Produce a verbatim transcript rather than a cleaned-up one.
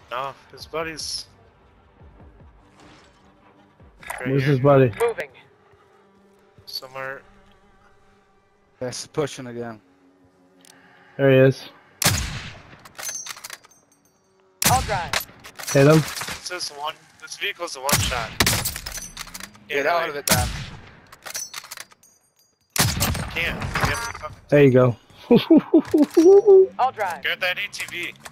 No, his buddy's. Right Where's here. his buddy? Moving. Somewhere. Yes, pushing again. There he is. I'll drive. Hit him. This is one. This vehicle's a one shot. Get out of it, Dan. Can't. Can't. There you go. I'll drive. Get that A T V.